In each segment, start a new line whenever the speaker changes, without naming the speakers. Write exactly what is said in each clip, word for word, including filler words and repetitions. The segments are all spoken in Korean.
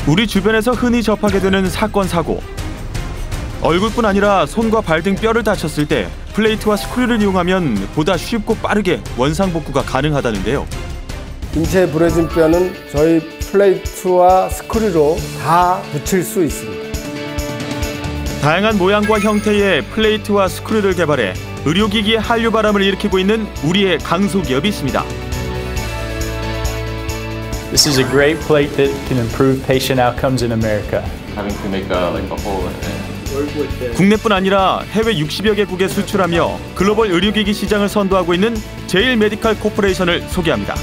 우리 주변에서 흔히 접하게 되는 사건, 사고. 얼굴뿐 아니라 손과 발 등 뼈를 다쳤을 때 플레이트와 스크류를 이용하면 보다 쉽고 빠르게 원상복구가 가능하다는데요.
인체에 부러진 뼈는 저희 플레이트와 스크류로 다 붙일 수 있습니다.
다양한 모양과 형태의 플레이트와 스크류를 개발해 의료기기의 한류 바람을 일으키고 있는 우리의 강소기업이 있습니다.
This is a great plate that can improve patient outcomes in America.
Having to make a, like a hole in it.
국내뿐 아니라 해외 육십여 개국에 수출하며 글로벌 의료기기 시장을 선도하고 있는 제일 메디칼 코퍼레이션을 소개합니다.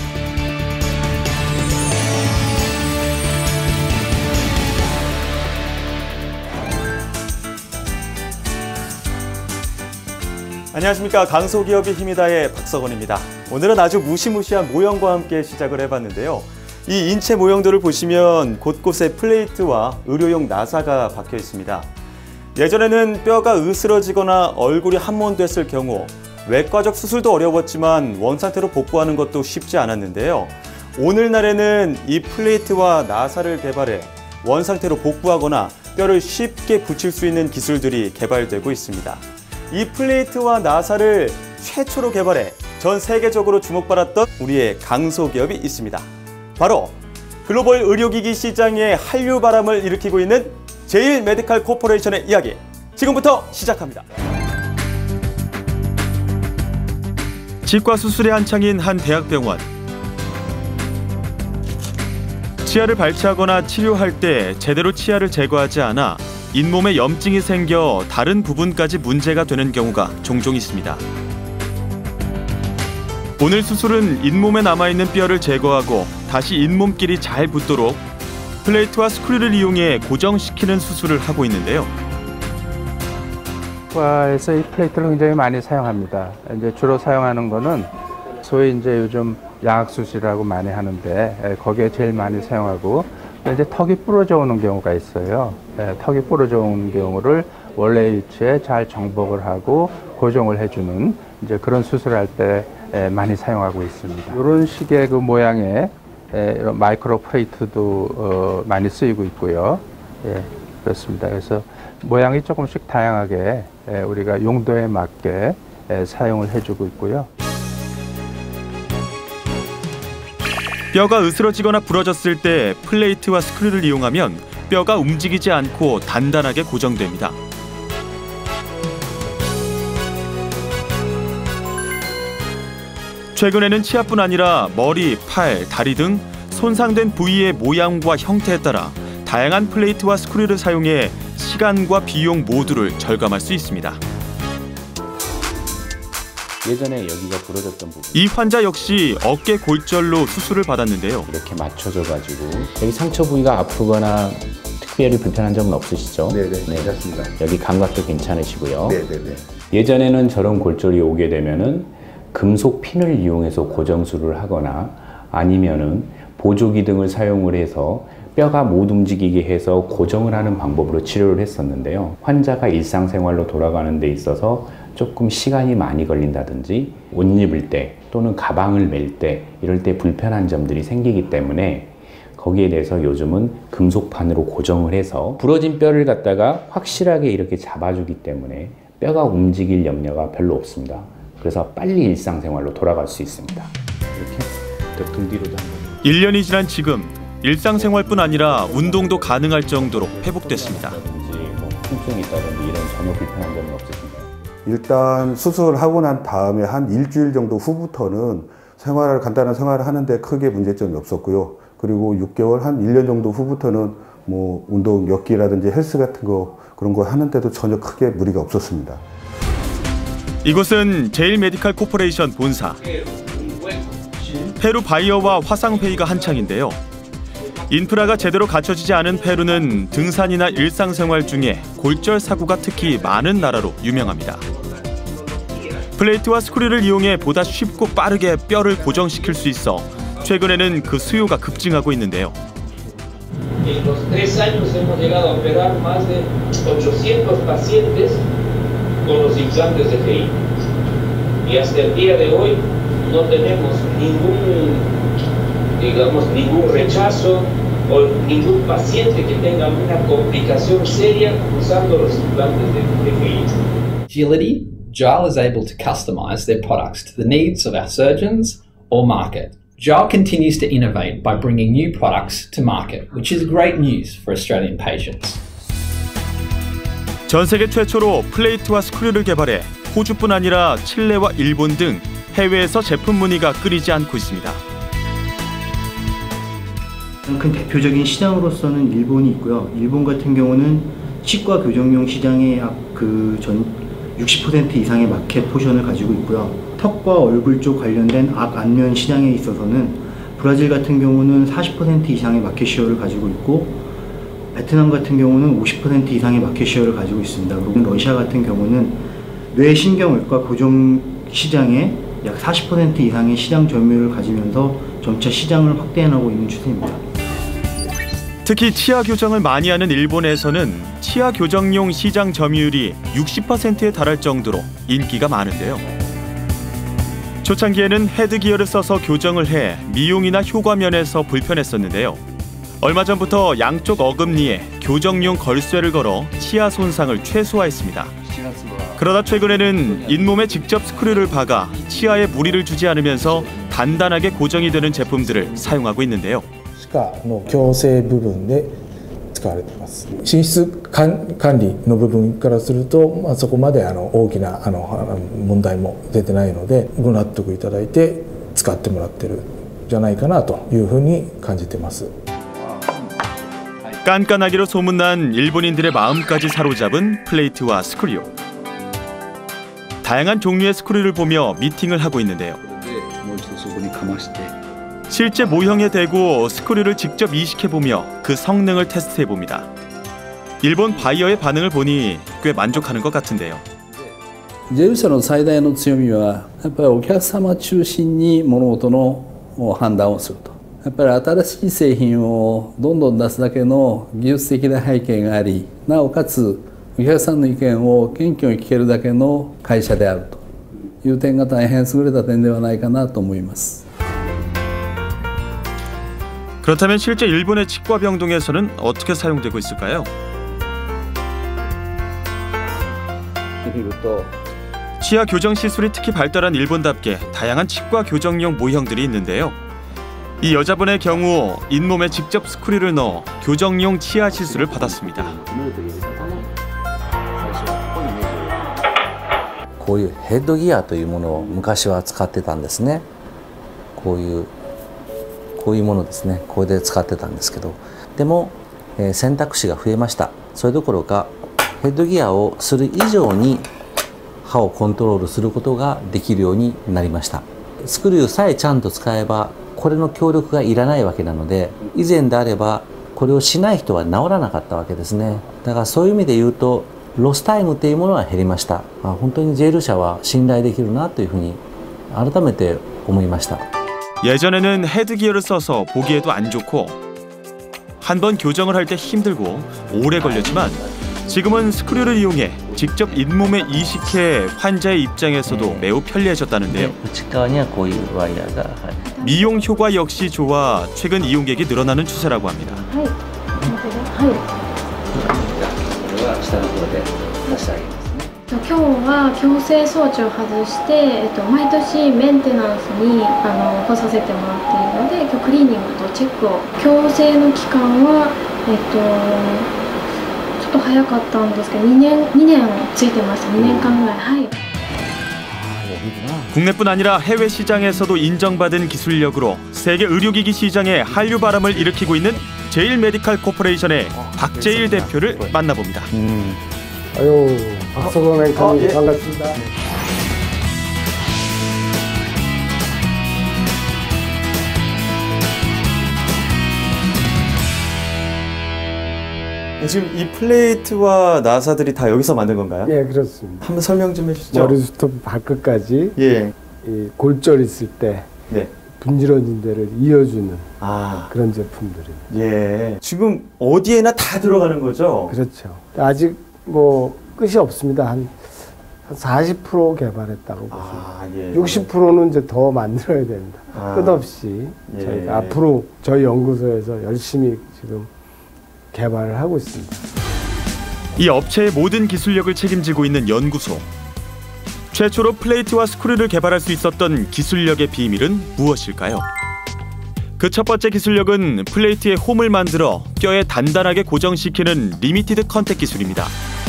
안녕하십니까. 강소기업의 힘이다의 박석원입니다. 오늘은 아주 무시무시한 모형과 함께 시작을 해봤는데요. 이 인체 모형들을 보시면 곳곳에 플레이트와 의료용 나사가 박혀 있습니다. 예전에는 뼈가 으스러지거나 얼굴이 함몰됐을 경우 외과적 수술도 어려웠지만 원상태로 복구하는 것도 쉽지 않았는데요. 오늘날에는 이 플레이트와 나사를 개발해 원상태로 복구하거나 뼈를 쉽게 붙일 수 있는 기술들이 개발되고 있습니다. 이 플레이트와 나사를 최초로 개발해 전 세계적으로 주목받았던 우리의 강소기업이 있습니다. 바로 글로벌 의료기기 시장의 한류 바람을 일으키고 있는 제일 메디칼 코퍼레이션의 이야기, 지금부터 시작합니다. 치과 수술이 한창인 한 대학병원. 치아를 발치하거나 치료할 때 제대로 치아를 제거하지 않아 잇몸에 염증이 생겨 다른 부분까지 문제가 되는 경우가 종종 있습니다. 오늘 수술은 잇몸에 남아있는 뼈를 제거하고 다시 잇몸끼리 잘 붙도록 플레이트와 스크류를 이용해 고정시키는 수술을 하고 있는데요.
치과에서 이 플레이트를 굉장히 많이 사용합니다. 이제 주로 사용하는 거는 소위 이제 요즘 양악 수술이라고 많이 하는데 거기에 제일 많이 사용하고, 이제 턱이 부러져 오는 경우가 있어요. 턱이 부러져 오는 경우를 원래 위치에 잘 정복을 하고 고정을 해주는 이제 그런 수술할 때 많이 사용하고 있습니다. 이런 식의 그 모양의 이런 마이크로 플레이트도 어 많이 쓰이고 있고요. 예, 그렇습니다. 그래서 모양이 조금씩 다양하게 우리가 용도에 맞게 사용을 해주고 있고요.
뼈가 으스러지거나 부러졌을 때 플레이트와 스크류를 이용하면 뼈가 움직이지 않고 단단하게 고정됩니다. 최근에는 치아뿐 아니라 머리, 팔, 다리 등 손상된 부위의 모양과 형태에 따라 다양한 플레이트와 스크류를 사용해 시간과 비용 모두를 절감할 수 있습니다.
예전에 여기가 부러졌던 부분.
이 환자 역시 어깨 골절로 수술을 받았는데요.
이렇게 맞춰져가지고 여기 상처 부위가 아프거나 특별히 불편한 점은 없으시죠?
네네, 네, 괜찮습니다.
여기 감각도 괜찮으시고요.
네네네.
예전에는 저런 골절이 오게 되면은 금속 핀을 이용해서 고정술을 하거나 아니면은 보조기 등을 사용을 해서 뼈가 못 움직이게 해서 고정을 하는 방법으로 치료를 했었는데요. 환자가 일상생활로 돌아가는 데 있어서 조금 시간이 많이 걸린다든지 옷 입을 때 또는 가방을 멜 때 이럴 때 불편한 점들이 생기기 때문에 거기에 대해서 요즘은 금속판으로 고정을 해서 부러진 뼈를 갖다가 확실하게 이렇게 잡아주기 때문에 뼈가 움직일 염려가 별로 없습니다. 그래서 빨리 일상생활로 돌아갈 수 있습니다. 이렇게 등 뒤로도 한번.
일 년이 지난 지금 일상생활뿐 아니라 운동도 가능할 정도로 회복됐습니다.
뭐 통증이 있다든지 이런 전혀 불편한 점은 없으십니다.
일단 수술하고 난 다음에 한 일주일 정도 후부터는 생활을 간단한 생활을 하는데 크게 문제점이 없었고요. 그리고 육 개월 한 일 년 정도 후부터는 뭐 운동 몇 기라든지 헬스 같은 거 그런 거 하는데도 전혀 크게 무리가 없었습니다.
이곳은 제일 메디칼 코퍼레이션 본사. 페루 바이어와 화상회의가 한창인데요. 인프라가 제대로 갖춰지지 않은 페루는 등산이나 일상생활 중에 골절 사고가 특히 많은 나라로 유명합니다. 플레이트와 스크류를 이용해 보다 쉽고 빠르게 뼈를 고정시킬 수 있어 최근에는 그 수요가 급증하고 있는데요.
En los tres años hemos llegado a operar más de ochocientos pacientes con los implantes de G I. Y hasta el día de hoy no tenemos ningún, digamos, ningún rechazo, o ningún paciente que tenga una complicación seria usando los implantes de, de F I.
Agility, Gile is able to customize their products to the needs of our surgeons or market. Gile continues to innovate by bringing new products to market, which is great news for Australian patients.
전 세계 최초로 플레이트와 스크류를 개발해 호주뿐 아니라 칠레와 일본 등 해외에서 제품 문의가 끊이지 않고 있습니다.
큰 대표적인 시장으로서는 일본이 있고요. 일본 같은 경우는 치과 교정용 시장의 약 그 전 육십 퍼센트 이상의 마켓 포션을 가지고 있고요. 턱과 얼굴 쪽 관련된 악 안면 시장에 있어서는 브라질 같은 경우는 사십 퍼센트 이상의 마켓 시어를 가지고 있고, 베트남 같은 경우는 오십 퍼센트 이상의 마켓 시어를 가지고 있습니다. 그리고 러시아 같은 경우는 뇌신경외과 교정 시장에 약 사십 퍼센트 이상의 시장 점유율을 가지면서 점차 시장을 확대해나가고 있는 추세입니다.
특히 치아 교정을 많이 하는 일본에서는 치아 교정용 시장 점유율이 육십 퍼센트에 달할 정도로 인기가 많은데요. 초창기에는 헤드기어를 써서 교정을 해 미용이나 효과 면에서 불편했었는데요. 얼마 전부터 양쪽 어금니에 교정용 걸쇠를 걸어 치아 손상을 최소화했습니다. 그러다 최근에는 잇몸에 직접 스크류를 박아 치아에 무리를 주지 않으면서 단단하게 고정이 되는 제품들을 사용하고 있는데요.
歯科の矯正部分で使われています。品質管理の部分からすると、まあ、そこまであの大きなあの問題も出てないので、ご納得いただいて使ってもらってるんじゃないかなというふうに感じてます。
깐깐하기로 소문난 일본인들의 마음까지 사로잡은 플레이트와 스크류. 다양한 종류의 스크류를 보며 미팅을 하고 있는데요. 실제 모형에 대고 스크류를 직접 이식해보며 그 성능을 테스트해봅니다. 일본 바이어의 반응을 보니 꽤 만족하는 것 같은데요.
ジェル社の最大の強みはやっぱりお客様中心に物事の判断をすると。やっぱり新しい製品をどんどん出すだけの技術的な背景があり、なおかつお客さんの意見を謙虚に聞けるだけの会社であるという点が大変優れた点ではないかなと思います。
그렇다면 실제 일본의 치과 병동에서는 어떻게 사용되고 있을까요? 치아 교정 시술이 특히 발달한 일본답게 다양한 치과 교정용 모형들이 있는데요. 이 여자분의 경우 잇몸에 직접 스크류를 넣어 교정용 치아 시술을 받았습니다.
こういうヘッドギアというものを昔は使ってたんですね。こういうこういうものですね。これで使ってたんですけど、でも、えー、選択肢が増えました。それどころかヘッドギアをする以上に歯をコントロールすることができるようになりました。スクリューさえちゃんと使えばこれの協力がいらないわけなので、以前であればこれをしない人は治らなかったわけですね。だからそういう意味で言うとロスタイムというものは減りました。あ、本当にジェル社は信頼できるなというふうに改めて思いました。
예전에는 헤드기어를 써서 보기에도 안 좋고 한 번 교정을 할 때 힘들고 오래 걸렸지만 지금은 스크류를 이용해 직접 잇몸에 이식해 환자의 입장에서도 매우 편리해졌다는데요. 미용 효과 역시 좋아 최근 이용객이 늘어나는 추세라고 합니다.
今日は矯正装置を外して、えっと、毎年メンテナンスにあの来させてもらっているので、今日クリーニングとチェックを。矯正の期間は、えっと、ちょっと早かったんですけど、にねん、にねんついてました。にねんかんぐらい。はい。
국내뿐 아니라 해외 시장에서도 인정받은 기술력으로 세계 의료기기 시장에 한류 바람을 일으키고 있는 제일 메디칼 코퍼레이션의 박재일 대표를 만나봅니다.
음. 아유, 박서건 앵커님, 어, 예. 반갑습니다.
지금 이 플레이트와 나사들이 다 여기서 만든 건가요?
예, 그렇습니다.
한번 설명 좀 해주시죠.
머리부터 발끝까지
예.
이 골절 있을 때
네.
분질러진 데를 이어주는
아.
그런 제품들입니다.
예. 지금 어디에나 다 들어가는 거죠?
그렇죠. 아직 뭐 끝이 없습니다. 한, 한 사십 퍼센트 개발했다고 보시면
아, 예.
육십 퍼센트는 이제 더 만들어야 됩니다.
아,
끝없이
예.
저희가 앞으로 저희 연구소에서 열심히 지금 개발을 하고 있습니다.
이 업체의 모든 기술력을 책임지고 있는 연구소. 최초로 플레이트와 스크류를 개발할 수 있었던 기술력의 비밀은 무엇일까요? 그 첫 번째 기술력은 플레이트에 홈을 만들어 뼈에 단단하게 고정시키는 리미티드 컨택 기술입니다.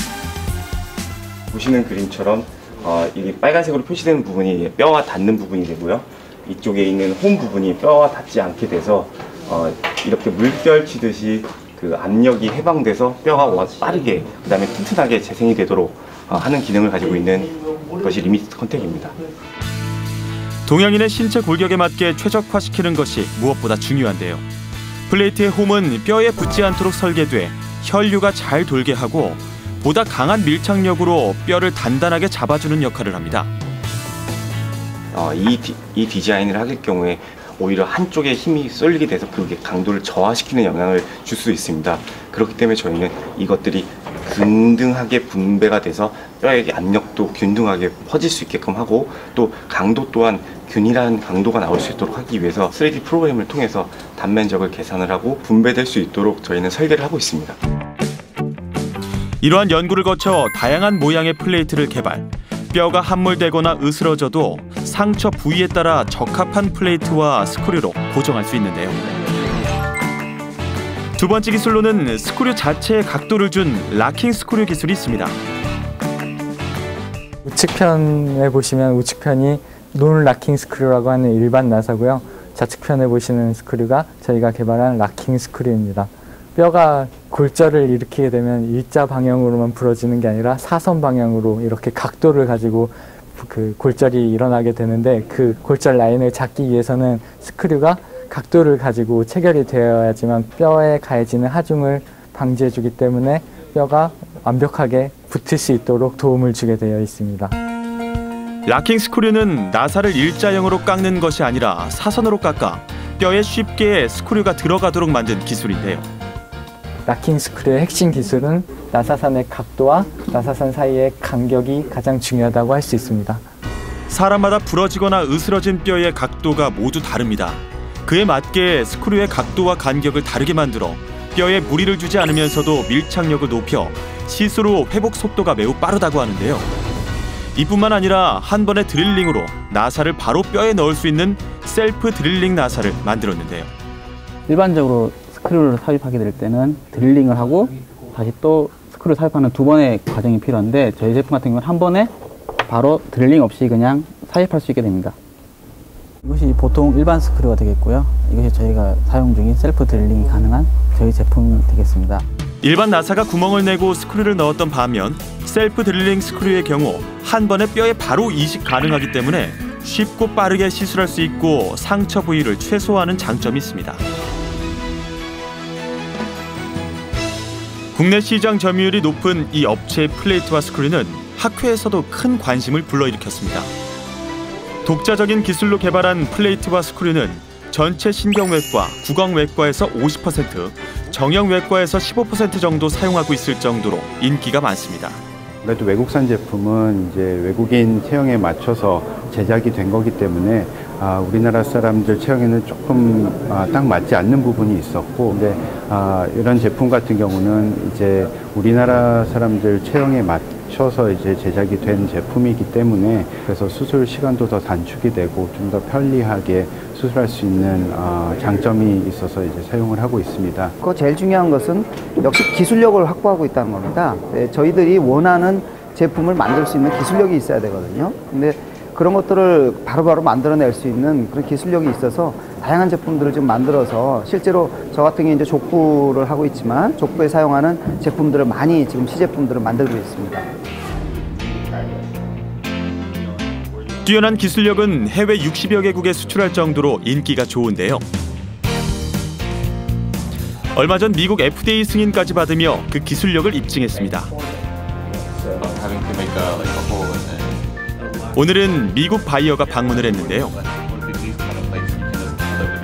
보시는 그림처럼 어, 이게 빨간색으로 표시되는 부분이 뼈와 닿는 부분이 되고요. 이쪽에 있는 홈 부분이 뼈와 닿지 않게 돼서 어, 이렇게 물결 치듯이 그 압력이 해방돼서 뼈가 빠르게 그 다음에 튼튼하게 재생이 되도록 어, 하는 기능을 가지고 있는 것이 리미티드 컨택입니다.
동양인의 신체 골격에 맞게 최적화시키는 것이 무엇보다 중요한데요. 플레이트의 홈은 뼈에 붙지 않도록 설계돼 혈류가 잘 돌게 하고 보다 강한 밀착력으로 뼈를 단단하게 잡아주는 역할을 합니다.
어, 이, 디, 이 디자인을 하길 경우에 오히려 한쪽에 힘이 쏠리게 돼서 그게 강도를 저하시키는 영향을 줄 수 있습니다. 그렇기 때문에 저희는 이것들이 균등하게 분배가 돼서 뼈의 압력도 균등하게 퍼질 수 있게끔 하고 또 강도 또한 균일한 강도가 나올 수 있도록 하기 위해서 쓰리디 프로그램을 통해서 단면적을 계산을 하고 분배될 수 있도록 저희는 설계를 하고 있습니다.
이러한 연구를 거쳐 다양한 모양의 플레이트를 개발. 뼈가 함몰되거나 으스러져도 상처 부위에 따라 적합한 플레이트와 스크류로 고정할 수 있는데요. 두 번째 기술로는 스크류 자체에 각도를 준 락킹 스크류 기술이 있습니다.
우측편에 보시면 우측편이 논 락킹 스크류라고 하는 일반 나사고요. 좌측편에 보시는 스크류가 저희가 개발한 락킹 스크류입니다. 뼈가 골절을 일으키게 되면 일자 방향으로만 부러지는 게 아니라 사선 방향으로 이렇게 각도를 가지고 그 골절이 일어나게 되는데 그 골절 라인을 잡기 위해서는 스크류가 각도를 가지고 체결이 되어야지만 뼈에 가해지는 하중을 방지해주기 때문에 뼈가 완벽하게 붙을 수 있도록 도움을 주게 되어 있습니다.
락킹 스크류는 나사를 일자형으로 깎는 것이 아니라 사선으로 깎아 뼈에 쉽게 스크류가 들어가도록 만든 기술인데요.
락킹 스크류의 핵심 기술은 나사선의 각도와 나사선 사이의 간격이 가장 중요하다고 할 수 있습니다.
사람마다 부러지거나 으스러진 뼈의 각도가 모두 다릅니다. 그에 맞게 스크류의 각도와 간격을 다르게 만들어 뼈에 무리를 주지 않으면서도 밀착력을 높여 시스루 회복 속도가 매우 빠르다고 하는데요. 이뿐만 아니라 한 번의 드릴링으로 나사를 바로 뼈에 넣을 수 있는 셀프 드릴링 나사를 만들었는데요.
일반적으로 스크류를 삽입하게 될 때는 드릴링을 하고 다시 또 스크류를 삽입하는 두 번의 과정이 필요한데 저희 제품 같은 경우는 한 번에 바로 드릴링 없이 그냥 삽입할 수 있게 됩니다. 이것이 보통 일반 스크류가 되겠고요. 이것이 저희가 사용 중인 셀프 드릴링이 가능한 저희 제품이 되겠습니다.
일반 나사가 구멍을 내고 스크류를 넣었던 반면 셀프 드릴링 스크류의 경우 한 번에 뼈에 바로 이식 가능하기 때문에 쉽고 빠르게 시술할 수 있고 상처 부위를 최소화하는 장점이 있습니다. 국내 시장 점유율이 높은 이 업체의 플레이트와 스크류는 학회에서도 큰 관심을 불러일으켰습니다. 독자적인 기술로 개발한 플레이트와 스크류는 전체 신경외과, 구강외과에서 오십 퍼센트, 정형외과에서 십오 퍼센트 정도 사용하고 있을 정도로 인기가 많습니다.
그래도 외국산 제품은 이제 외국인 체형에 맞춰서 제작이 된 거기 때문에 아, 우리나라 사람들 체형에는 조금 아, 딱 맞지 않는 부분이 있었고, 근데 아, 이런 제품 같은 경우는 이제 우리나라 사람들 체형에 맞춰서 이제 제작이 된 제품이기 때문에 그래서 수술 시간도 더 단축이 되고 좀 더 편리하게 수술할 수 있는 어, 장점이 있어서 이제 사용을 하고 있습니다.
그 제일 중요한 것은 역시 기술력을 확보하고 있다는 겁니다. 네, 저희들이 원하는 제품을 만들 수 있는 기술력이 있어야 되거든요. 근데 그런 것들을 바로바로 만들어낼 수 있는 그런 기술력이 있어서 다양한 제품들을 좀 만들어서 실제로 저 같은 경우에 이제 족부를 하고 있지만 족부에 사용하는 제품들을 많이 지금 시제품들을 만들고 있습니다.
뛰어난 기술력은 해외 육십여 개국에 수출할 정도로 인기가 좋은데요. 얼마 전 미국 에프디에이 승인까지 받으며 그 기술력을 입증했습니다. 오늘은 미국 바이어가 방문을 했는데요.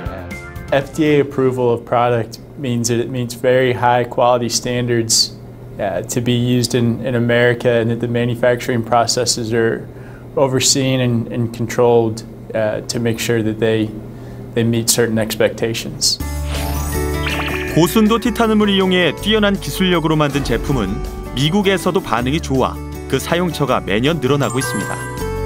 F D A approval of product means that it meets very high quality standards uh, to be used in, in America, and that the manufacturing processes are overseen and, and controlled uh, to make sure that they, they meet certain expectations.
고순도 티타늄을 이용해 뛰어난 기술력으로 만든 제품은 미국에서도 반응이 좋아 그 사용처가 매년 늘어나고 있습니다.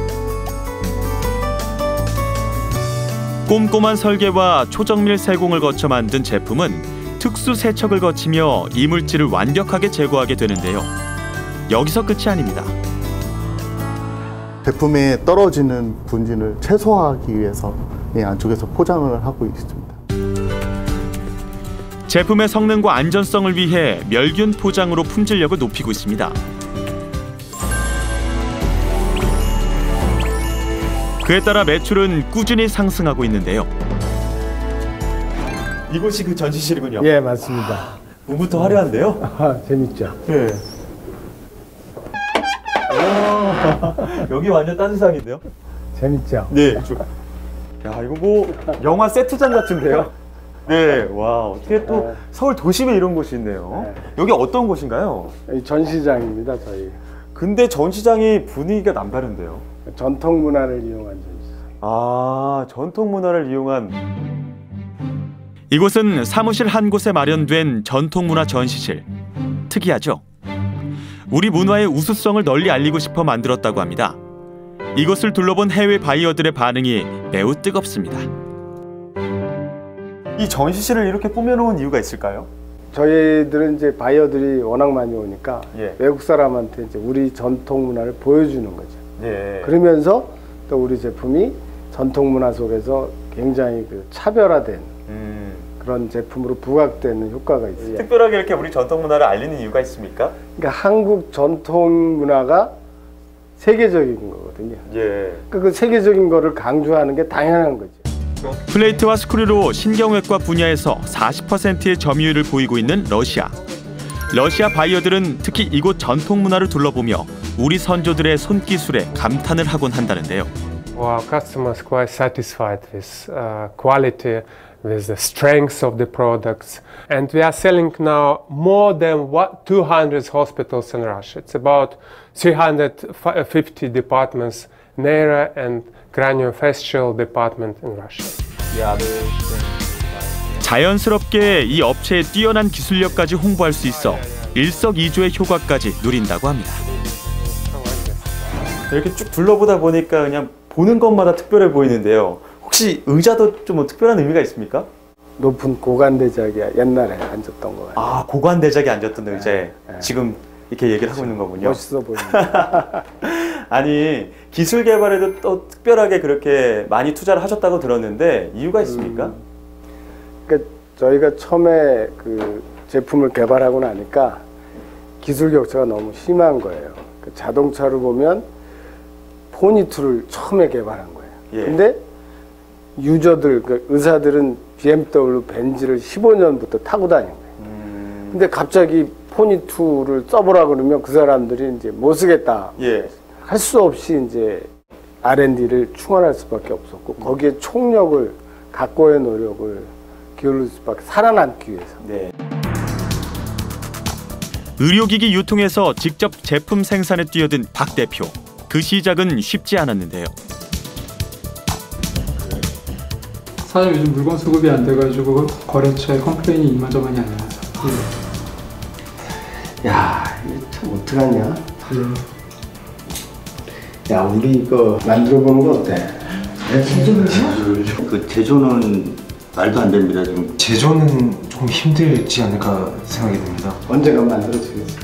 꼼꼼한 설계와 초정밀 세공을 거쳐 만든 제품은 특수 세척을 거치며 이물질을 완벽하게 제거하게 되는데요. 여기서 끝이 아닙니다.
제품에 떨어지는 분진을 최소화하기 위해서 이 안쪽에서 포장을 하고 있습니다.
제품의 성능과 안전성을 위해 멸균 포장으로 품질력을 높이고 있습니다. 그에 따라 매출은 꾸준히 상승하고 있는데요. 이곳이 그 전시실이군요.
예, 맞습니다.
문부터 화려한데요?
아, 재밌죠?
네. 여기 완전 딴 세상인데요?
재밌죠?
네. 야, 이거 뭐 영화 세트장 같은데요? 네, 와, 어떻게 또 네. 서울 도심에 이런 곳이 있네요. 네. 여기 어떤 곳인가요?
전시장입니다, 저희.
근데 전시장이 분위기가 남다른데요?
전통 문화를 이용한 전시장.
아, 전통 문화를 이용한. 이곳은 사무실 한 곳에 마련된 전통 문화 전시실. 특이하죠? 우리 문화의 우수성을 널리 알리고 싶어 만들었다고 합니다. 이곳을 둘러본 해외 바이어들의 반응이 매우 뜨겁습니다. 이 전시실을 이렇게 꾸며놓은 이유가 있을까요?
저희들은 이제 바이어들이 워낙 많이 오니까 예. 외국 사람한테 이제 우리 전통 문화를 보여주는 거죠. 예. 그러면서 또 우리 제품이 전통 문화 속에서 굉장히 그 차별화된 음. 그런 제품으로 부각되는 효과가 있어요.
특별하게 이렇게 우리 전통 문화를 알리는 이유가 있습니까?
그러니까 한국 전통 문화가 세계적인 거거든요. 예. 그러니까 그 세계적인 거를 강조하는 게 당연한 거죠.
플레이트와 스크류로 신경외과 분야에서 사십 퍼센트의 점유율을 보이고 있는 러시아. 러시아 바이어들은 특히 이곳 전통 문화를 둘러보며 우리 선조들의 손기술에 감탄을 하곤 한다는데요.
Our customers quite satisfied with uh, quality, with the strength of the products, and we are selling now more than two hundred hospitals in Russia. It's about three hundred fifty departments, neuro and craniofacial department in Russia.
자연스럽게 이 업체의 뛰어난 기술력까지 홍보할 수 있어 일석이조의 효과까지 누린다고 합니다. 이렇게 쭉 둘러보다 보니까 그냥 보는 것마다 특별해 보이는데요. 혹시 의자도 좀 뭐 특별한 의미가 있습니까?
높은 고관대작이 옛날에 앉았던 거 같아요.
아, 고관대작이 앉았던 의자에 네, 네. 지금 이렇게 얘기를 하고 있는 거군요.
멋있어 보입니다.
아니, 기술 개발에도 또 특별하게 그렇게 많이 투자를 하셨다고 들었는데 이유가 있습니까?
음, 그러니까 저희가 처음에 그 제품을 개발하고 나니까 기술 격차가 너무 심한 거예요. 그 자동차를 보면 포니투를 처음에 개발한 거예요. 예. 근데 유저들, 그 의사들은 비엠더블유, 벤츠를 십오 년부터 타고 다닌 거예요. 음... 근데 갑자기 포니투를 써보라 그러면 그 사람들이 이제 못 쓰겠다. 예. 할 수 없이 이제 알 앤 디를 충원할 수밖에 없었고 음. 거기에 총력을, 각고의 노력을 기울일 수밖에, 살아남기 위해서. 네.
의료기기 유통에서 직접 제품 생산에 뛰어든 박 대표. 그 시작은 쉽지 않았는데요.
사장님, 요즘 물건 수급이 안 돼가지고 거래처에 컴플레인이 이만저만이 아닙니다. 네.
야, 이거 참 어떡하냐? 네. 야, 우리 이거 만들어보는 거 어때?
제조는요? 그 제조는 말도 안 됩니다. 지금
제조는 조금 힘들지 않을까 생각이 듭니다.
언젠가 만들어지겠습니다.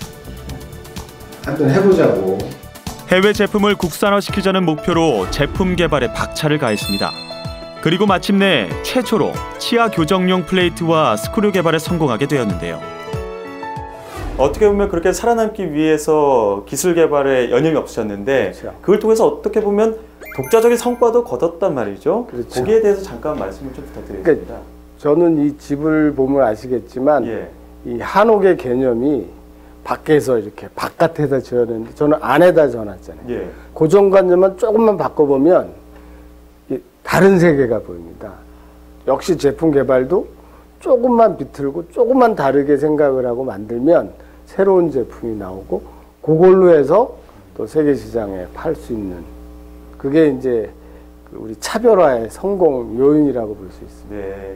한번 해보자고.
해외 제품을 국산화시키자는 목표로 제품 개발에 박차를 가했습니다. 그리고 마침내 최초로 치아 교정용 플레이트와 스크류 개발에 성공하게 되었는데요. 어떻게 보면 그렇게 살아남기 위해서 기술 개발에 여념이 없으셨는데 그렇죠. 그걸 통해서 어떻게 보면 독자적인 성과도 거뒀단 말이죠. 그렇죠. 거기에 대해서 잠깐 말씀을 좀 부탁드리겠습니다.
그러니까 저는 이 집을 보면 아시겠지만 예. 이 한옥의 개념이 밖에서 이렇게 바깥에다 지어야 되는데 저는 안에다 지어놨잖아요. 예. 고정관념만 조금만 바꿔보면 다른 세계가 보입니다. 역시 제품 개발도 조금만 비틀고 조금만 다르게 생각을 하고 만들면 새로운 제품이 나오고 그걸로 해서 또 세계 시장에 팔 수 있는 그게 이제 우리 차별화의 성공 요인이라고 볼 수 있습니다.
네.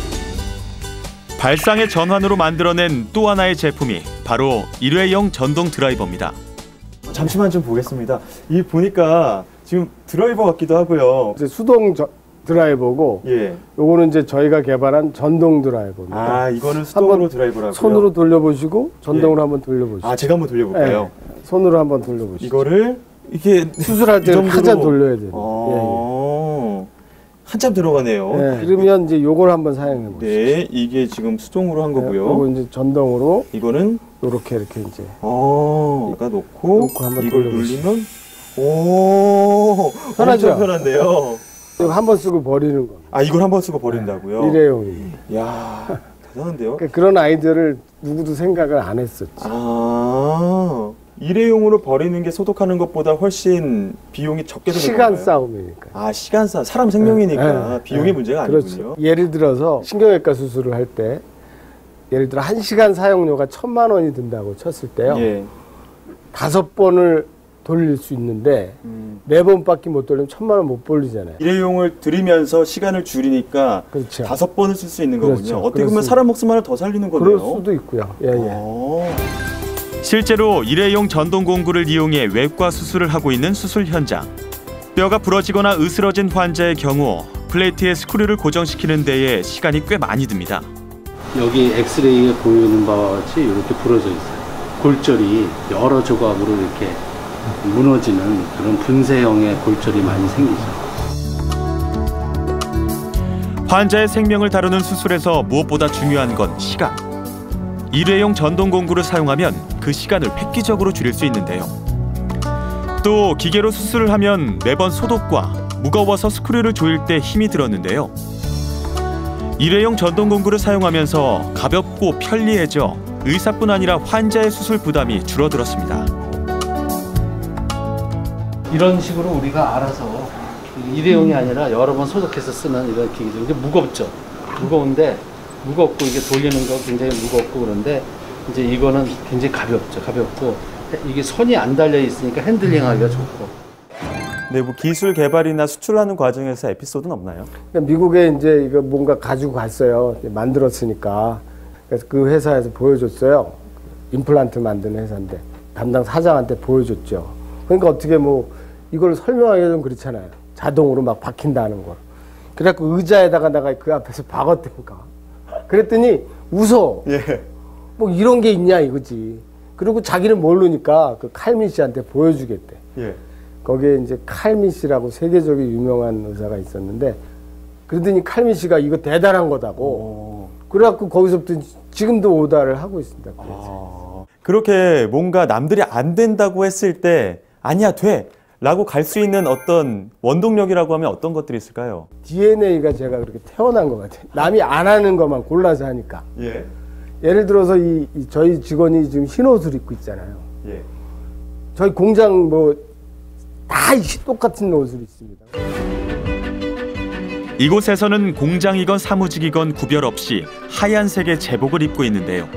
발상의 전환으로 만들어낸 또 하나의 제품이 바로 일회용 전동 드라이버입니다. 잠시만 좀 보겠습니다. 이 보니까 지금 드라이버 같기도 하고요.
이제 수동 저, 드라이버고,
예.
요거는 이제 저희가 개발한 전동 드라이버입니다.
아, 이거는 수동으로 드라이버라고요?
손으로 돌려보시고 전동으로
예.
한번 돌려보시고.
아, 제가 한번 돌려볼까요?
네. 손으로 한번 돌려보시죠.
이거를 이게
수술할 때 한참 돌려야 돼요.
어... 예, 예. 한참 들어가네요.
네, 그러면 이제 요걸 한번 사용해 보시죠.
네, 이게 지금 수동으로 한 거고요.
네, 요거 이제 전동으로.
이거는
요렇게 이렇게 이제.
어, 여기다 놓고,
놓고 한번
이걸
돌려보시죠.
누르면 오,
편하죠?
엄청 편한데요.
이거 한번 쓰고 버리는 거.
아, 이걸 한번 쓰고 버린다고요?
네, 일회용이.
야, 대단한데요?
그러니까 그런 아이디어를 누구도 생각을 안 했었지.
아, 일회용으로 버리는 게 소독하는 것보다 훨씬 비용이 적게 드는
시간
건가요?
싸움이니까.
아, 시간 싸움. 사람 생명이니까
네,
비용이
네,
문제가
그렇죠.
아니군요.
예를 들어서 신경외과 수술을 할 때 예를 들어 한 시간 사용료가 천만 원이 든다고 쳤을 때요.
예.
다섯 번을 돌릴 수 있는데
음.
네 번밖에 못 돌리면 천만 원 못 돌리잖아요.
일회용을 들이면서 시간을 줄이니까
그렇죠.
다섯 번을 쓸 수 있는 거군요.
그렇죠.
어떻게 보면
그렇습니다.
사람 목숨 하나 더 살리는 거네요.
그럴 수도 있고요. 예, 예.
오. 실제로 일회용 전동 공구를 이용해 외과 수술을 하고 있는 수술 현장. 뼈가 부러지거나 으스러진 환자의 경우 플레이트에 스크류를 고정시키는 데에 시간이 꽤 많이 듭니다.
여기 엑스레이에 보이는 바와 같이 이렇게 부러져 있어요. 골절이 여러 조각으로 이렇게 무너지는 그런 분쇄형의 골절이 많이 생기죠.
환자의 생명을 다루는 수술에서 무엇보다 중요한 건 시간. 일회용 전동 공구를 사용하면 그 시간을 획기적으로 줄일 수 있는데요. 또 기계로 수술을 하면 매번 소독과 무거워서 스크류를 조일 때 힘이 들었는데요. 일회용 전동 공구를 사용하면서 가볍고 편리해져 의사뿐 아니라 환자의 수술 부담이 줄어들었습니다.
이런 식으로 우리가 알아서 일회용이 아니라 여러 번 소독해서 쓰는 이런 기기들. 이제 무겁죠. 무거운데 무겁고 이게 돌리는 거 굉장히 무겁고 그런데 이제 이거는 굉장히 가볍죠. 가볍고 이게 손이 안 달려 있으니까 핸들링하기가 좋고.
네, 뭐 기술 개발이나 수출하는 과정에서 에피소드는 없나요?
그러니까 미국에 이제 이거 뭔가 가지고 갔어요. 만들었으니까. 그래서 그 회사에서 보여줬어요. 임플란트 만드는 회사인데 담당 사장한테 보여줬죠. 그러니까 어떻게 뭐 이걸 설명하기가 좀 그렇잖아요. 자동으로 막 박힌다는 걸. 그래갖고 의자에다가 내가 그 앞에서 박았다니까. 그랬더니 웃어.
예.
뭐 이런 게 있냐 이거지. 그리고 자기는 모르니까 그 칼민 씨한테 보여주겠대.
예.
거기에 이제 칼민 씨라고 세계적으로 유명한 의사가 있었는데 그러더니 칼민 씨가 이거 대단한 거다고. 오. 그래갖고 거기서부터 지금도 오다를 하고 있습니다.
아, 그렇게 뭔가 남들이 안 된다고 했을 때 아니야 돼 라고 갈 수 있는 어떤 원동력이라고 하면 어떤 것들이 있을까요?
디엔에이가 제가 그렇게 태어난 것 같아요. 남이 안 하는 것만 골라서 하니까.
예.
예를 들어서 이, 이 저희 직원이 지금 흰 옷을 입고 있잖아요.
예.
저희 공장 뭐 다 똑같은 옷을 입습니다.
이곳에서는 공장이건 사무직이건 구별 없이 하얀색의 제복을 입고 있는데요.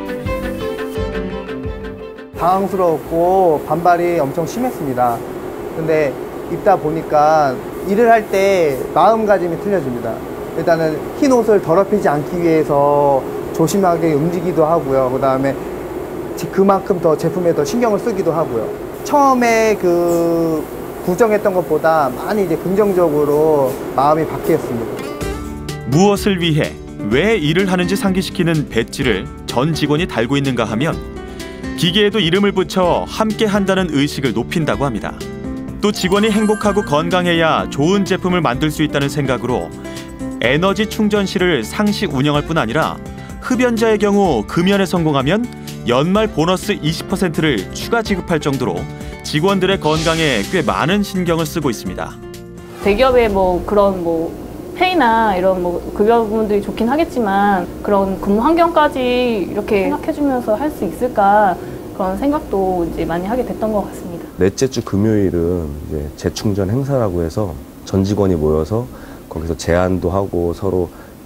당황스러웠고 반발이 엄청 심했습니다. 근데 입다 보니까 일을 할 때 마음가짐이 틀려집니다. 일단은 흰 옷을 더럽히지 않기 위해서 조심하게 움직이기도 하고요. 그 다음에 그만큼 더 제품에 더 신경을 쓰기도 하고요. 처음에 그 부정했던 것보다 많이 이제 긍정적으로 마음이 바뀌었습니다.
무엇을 위해 왜 일을 하는지 상기시키는 배지를 전 직원이 달고 있는가 하면 기계에도 이름을 붙여 함께 한다는 의식을 높인다고 합니다. 또 직원이 행복하고 건강해야 좋은 제품을 만들 수 있다는 생각으로 에너지 충전실을 상시 운영할 뿐 아니라 흡연자의 경우 금연에 성공하면 연말 보너스 이십 퍼센트를 추가 지급할 정도로 직원들의 건강에 꽤 많은 신경을 쓰고 있습니다.
대기업의 뭐 그런 뭐 페이나 이런 뭐 급여 부분들이 좋긴 하겠지만 그런 근무 환경까지 이렇게 생각해주면서 할 수 있을까 그런 생각도 이제 많이 하게 됐던 것 같습니다.
넷째 주 금요일은 이제 재충전 행사라고 해서 전 직원이 모여서 거기서 제안도 하고 서로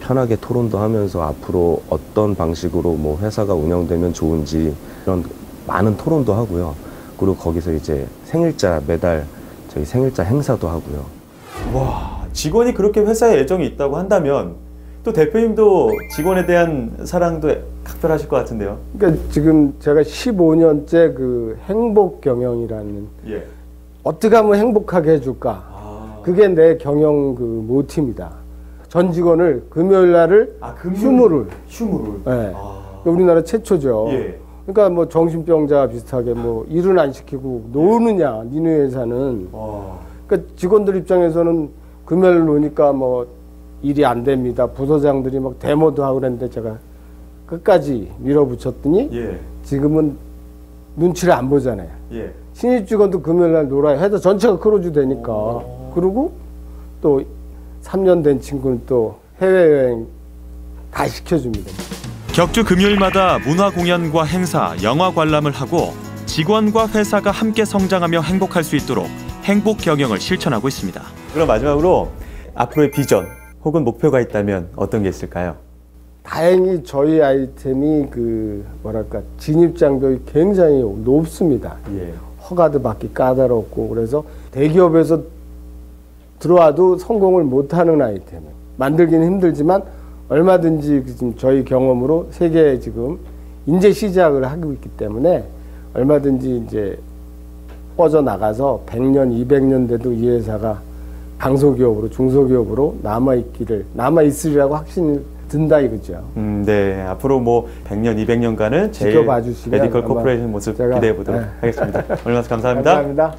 편하게 토론도 하면서 앞으로 어떤 방식으로 뭐 회사가 운영되면 좋은지 이런 많은 토론도 하고요. 그리고 거기서 이제 생일자 매달 저희 생일자 행사도 하고요.
와, 직원이 그렇게 회사에 애정이 있다고 한다면 또 대표님도 직원에 대한 사랑도 각별하실 것 같은데요.
그러니까 지금 제가 십오 년째 그 행복 경영이라는
예.
어떻게 하면 행복하게 해줄까?
아.
그게 내 경영 그 모티입니다. 전 직원을 금요일 날을
아, 금요일,
휴무를
휴무를.
네.
아.
우리나라 최초죠.
예.
그러니까 뭐 정신병자 비슷하게 뭐 일은 안 시키고 노느냐 니네 회사는.
와.
그러니까 직원들 입장에서는 금요일 노니까 뭐 일이 안 됩니다. 부서장들이 막 데모도 하고 그랬는데 제가 끝까지 밀어붙였더니
예.
지금은 눈치를 안 보잖아요.
예.
신입 직원도 금요일 날 놀아야 회사 전체가 크루즈 되니까. 오. 그리고 또 삼 년 된 친구는 또 해외여행 다 시켜줍니다.
격주 금요일마다 문화 공연과 행사, 영화 관람을 하고 직원과 회사가 함께 성장하며 행복할 수 있도록 행복 경영을 실천하고 있습니다. 그럼 마지막으로 앞으로의 비전 혹은 목표가 있다면 어떤 게 있을까요?
다행히 저희 아이템이 그 뭐랄까 진입 장벽이 굉장히 높습니다.
예.
허가도 받기 까다롭고 그래서 대기업에서 들어와도 성공을 못하는 아이템. 만들기는 힘들지만 얼마든지 지금 저희 경험으로 세계에 지금 인재 시작을 하고 있기 때문에 얼마든지 이제 뻗어 나가서 백 년, 이백 년 돼도 이 회사가 강소기업으로 중소기업으로 남아 있기를 남아 있으리라고 확신이 든다 이거죠.
음, 네. 앞으로 뭐 백 년, 이백 년간은 제일 메디컬 코퍼레이션 모습 기대해 보도록 네. 하겠습니다. 오늘 말씀 감사합니다.
감사합니다.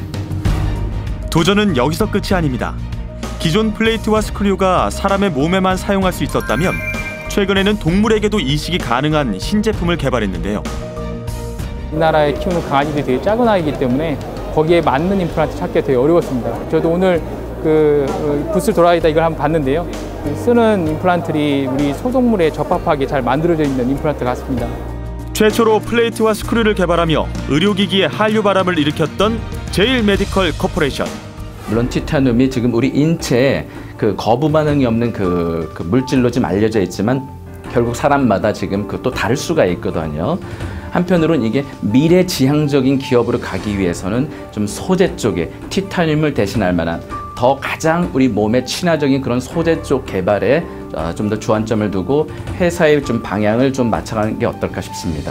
도전은 여기서 끝이 아닙니다. 기존 플레이트와 스크류가 사람의 몸에만 사용할 수 있었다면 최근에는 동물에게도 이식이 가능한 신제품을 개발했는데요.
우리나라에 키우는 강아지들이 되게 작은 아이이기 때문에 거기에 맞는 임플란트 찾기가 되게 어려웠습니다. 저도 오늘 그 부스를 돌아다니다 이걸 한번 봤는데요. 쓰는 임플란트들이 우리 소동물에 적합하게 잘 만들어져 있는 임플란트 같습니다. 최초로 플레이트와 스크류를 개발하며 의료기기에 한류 바람을 일으켰던 제일 메디컬 코퍼레이션.
물론 티타늄이 지금 우리 인체에 그 거부 반응이 없는 그, 그 물질로 지금 알려져 있지만 결국 사람마다 지금 그 또 다를 수가 있거든요. 한편으로는 이게 미래지향적인 기업으로 가기 위해서는 좀 소재 쪽에 티타늄을 대신할 만한 더 가장 우리 몸에 친화적인 그런 소재 쪽 개발에 좀 더 주안점을 두고 회사의 좀 방향을 좀 맞춰가는 게 어떨까 싶습니다.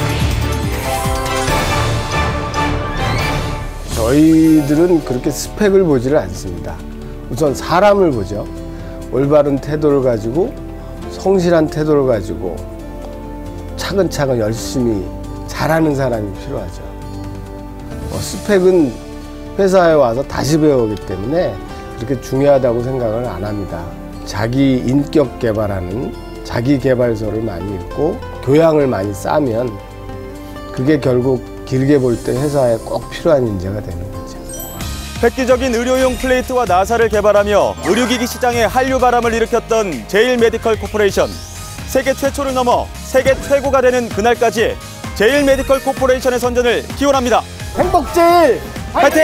저희들은 그렇게 스펙을 보지를 않습니다. 우선 사람을 보죠. 올바른 태도를 가지고 성실한 태도를 가지고 차근차근 열심히 잘하는 사람이 필요하죠. 어, 스펙은 회사에 와서 다시 배우기 때문에 그렇게 중요하다고 생각을 안 합니다. 자기 인격 개발하는 자기 개발서를 많이 읽고 교양을 많이 쌓으면 그게 결국 길게 볼 때 회사에 꼭 필요한 인재가 되는 거죠.
획기적인 의료용 플레이트와 나사를 개발하며 의료기기 시장에 한류 바람을 일으켰던 제일 메디컬 코퍼레이션. 세계 최초를 넘어 세계 최고가 되는 그날까지 제일 메디컬 코퍼레이션의 선전을 기원합니다.
행복제일
화이팅!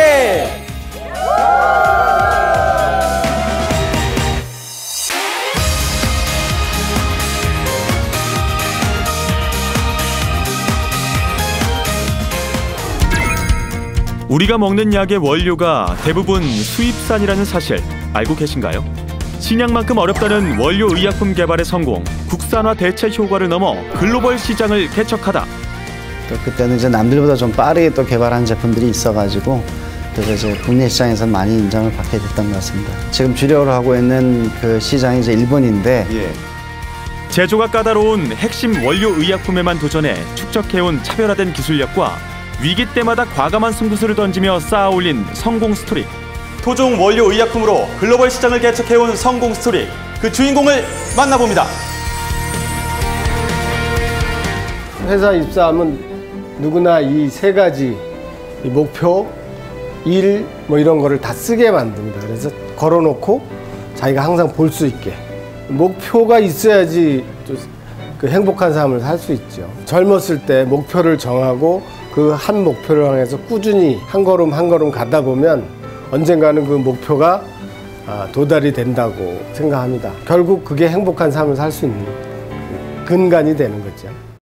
우리가 먹는 약의 원료가 대부분 수입산이라는 사실 알고 계신가요? 신약만큼 어렵다는 원료 의약품 개발의 성공, 국산화 대체 효과를 넘어 글로벌 시장을 개척하다.
또 그때는 이제 남들보다 좀 빠르게 또 개발한 제품들이 있어가지고 그래서 이제 국내 시장에서 많이 인정을 받게 됐던 것 같습니다. 지금 주력으로 하고 있는 그 시장이 이제 일본인데
예. 제조가 까다로운 핵심 원료 의약품에만 도전해 축적해온 차별화된 기술력과 위기 때마다 과감한 승부수를 던지며 쌓아올린 성공 스토리. 토종 원료 의약품으로 글로벌 시장을 개척해온 성공 스토리. 그 주인공을 만나봅니다.
회사 입사하면 누구나 이 세 가지 이 목표, 일, 뭐 이런 거를 다 쓰게 만듭니다. 그래서 걸어놓고 자기가 항상 볼 수 있게. 목표가 있어야지 그 행복한 삶을 살 수 있죠. 젊었을 때 목표를 정하고 그 한 목표를 향해서 꾸준히 한 걸음 한 걸음 가다 보면 언젠가는 그 목표가 도달이 된다고 생각합니다. 결국 그게 행복한 삶을 살 수 있는 근간이 되는 거죠.